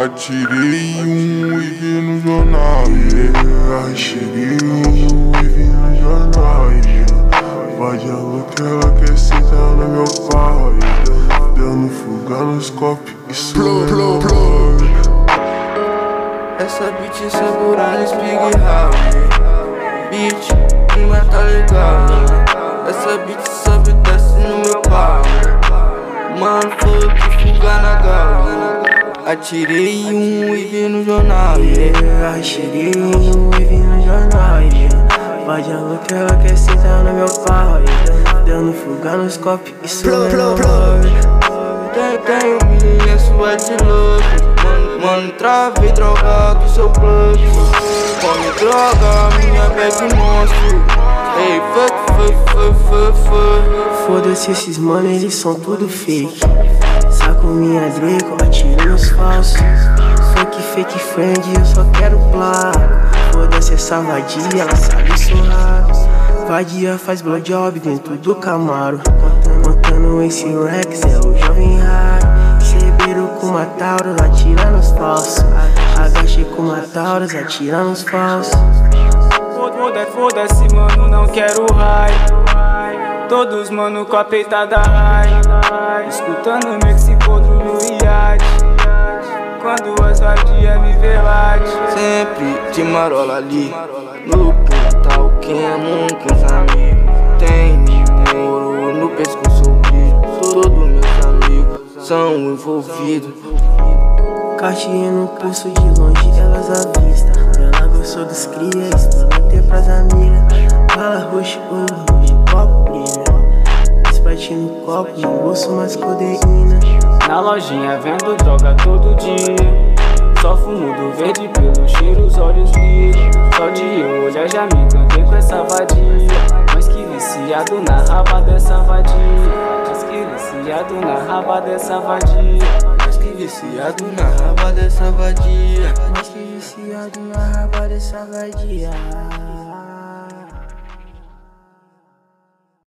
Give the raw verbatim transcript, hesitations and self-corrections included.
Atirei um e vi no jornal, yeah. Atirei um e vi no jornal, yeah. Vai de alô que ela quer sentar no meu pau, yeah. Dando fuga nos copos e suando. Essa bitch segura no Spig House. Bitch, clima tá legal. Essa bitch sobe e desce no meu pau. Mano, foi que fuga na gala. Atirei um e vi no jornal, yeah. Atirei um e vi no jornal, yeah. Vai de alô que ela quer sentar no meu pau, yeah. Dando fuga nos copos e suando. Tem, tem minha sua de louco. Mano, mano, travei drogado seu plug. Come droga, minha bag monstro. Ei, fuck, fuck, fuck, fuck, fuck. Foda-se esses mano, eles são tudo fake. Saco minha Draco, atiro nos falsos. Fake, fake friend, eu só quero placo. Foda-se essa vadia, ela sabe surrar. Vadia faz blowjob dentro do Camaro. Contando esse Rex, é o jovem raro. Cebeiro com uma Taurus, atira nos falsos. Agachei com uma Taurus, atira nos falsos. Foda-se, foda-se, mano, não quero raio. Todos, mano, com a peitada high. Escutando Mexi podro no iate. Quando as vadias me velate. Sempre de marola ali no quintal, quem é nunca os amigos. Tem ouro no pescoço, brilho. Todos meus amigos são envolvidos. Cartier no pulso, de longe elas avistam. Ela gostou dos cria, estoura até pras amigas. Bala roxa, ouro, de copo brilha. Sprite no copo, no bolso mais codeína. Na lojinha vendo droga todo dia. Só fumo do verde pelo cheiro, os olhos brilham. Só de eu olhar já me encantei com essa vadia. Mas que viciado na raba dessa vadia. Mas que viciado na raba dessa vadia. Mas que viciado na raba dessa vadia. Mas que viciado na raba dessa vadia.